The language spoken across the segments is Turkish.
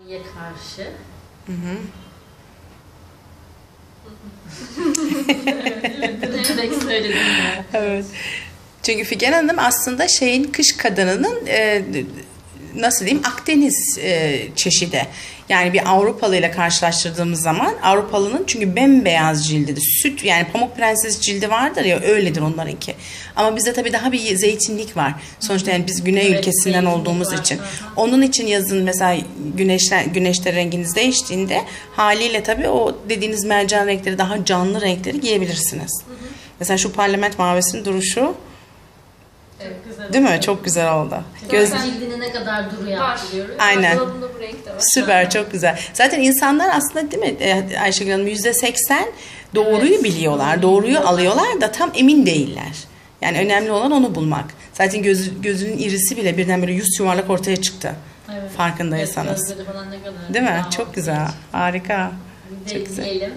karşı. Hı hı. Direkt söyledim ya. Evet. Çünkü Figen Hanım aslında kış kadınının nasıl diyeyim, Akdeniz çeşidi. Yani bir Avrupalı ile karşılaştırdığımız zaman Avrupalının çünkü bembeyaz cildidir. Süt, yani Pamuk Prenses cildi vardır ya, öyledir onlarınki. Ama bizde tabii daha bir zeytinlik var. Sonuçta yani biz güney ülkesinden olduğumuz için. Hı hı. Onun için yazın mesela güneşte renginiz değiştiğinde haliyle tabii o dediğiniz mercan renkleri, daha canlı renkleri giyebilirsiniz. Hı hı. Mesela şu parlament mavisinin duruşu, Evet, güzel. değil mi? Çok güzel oldu. Göz... Cildine ne kadar duru yaptırıyoruz. Aynen. Dolabımda bu renk de var. Süper, çok güzel. Zaten insanlar aslında, değil mi Ayşegül Hanım, %80 doğruyu Evet. biliyorlar, doğruyu alıyorlar da tam emin değiller. Yani önemli olan onu bulmak. Zaten gözünün irisi bile birden böyle yüz yuvarlak ortaya çıktı. Evet. Farkındaysanız. Gözleri falan ne kadar. Değil mi? Daha Çok güzel. Harika. Bir Çok de güzel. izleyelim.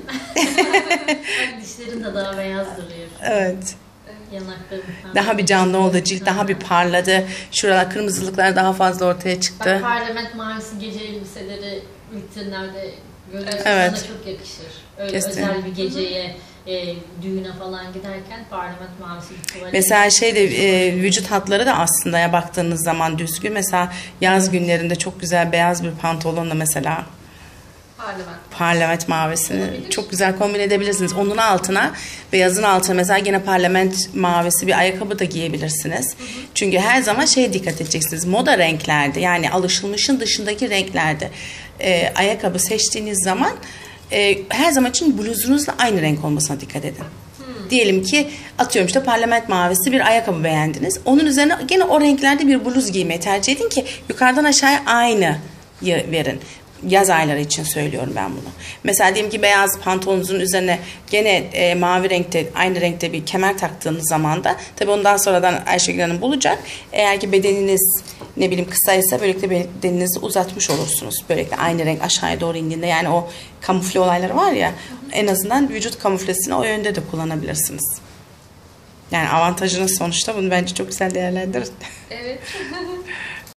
Bak, dişlerin de daha beyaz duruyor. Evet. Yanakların falan. Daha bir canlı oldu. Cilt daha bir parladı. Şuralar, kırmızılıklar daha fazla ortaya çıktı. Bak, parlament mavisi gece elbiseleri vitrinlerde görüyorsun. Evet. Sana çok yakışır. Öyle Kesinlikle. özel bir geceye, düğüne falan giderken parlament mavisi bir tuvalet. Mesela vücut hatları da aslında ya baktığınız zaman düzgün. Mesela yaz günlerinde çok güzel beyaz bir pantolonla mesela parlament mavisini çok güzel kombin edebilirsiniz. Onun altına, beyazın altına mesela gene parlament mavisi bir ayakkabı da giyebilirsiniz. Çünkü her zaman dikkat edeceksiniz. Moda renklerde, yani alışılmışın dışındaki renklerde ayakkabı seçtiğiniz zaman her zaman için bluzunuzla aynı renk olmasına dikkat edin. Diyelim ki atıyorum işte parlament mavisi bir ayakkabı beğendiniz. Onun üzerine gene o renklerde bir bluz giymeyi tercih edin ki yukarıdan aşağıya aynı verin. Yaz ayları için söylüyorum ben bunu. Mesela diyelim ki beyaz pantolonunuzun üzerine gene mavi renkte, aynı renkte bir kemer taktığınız zaman da tabii ondan sonradan Ayşegül Hanım bulacak. Eğer ki bedeniniz ne bileyim kısaysa böylelikle bedeninizi uzatmış olursunuz. Böylelikle aynı renk aşağıya doğru indiğinde, yani o kamufle olayları var ya, en azından vücut kamuflesini o yönde de kullanabilirsiniz. Yani avantajınız sonuçta, bunu bence çok güzel değerlendirin. Evet.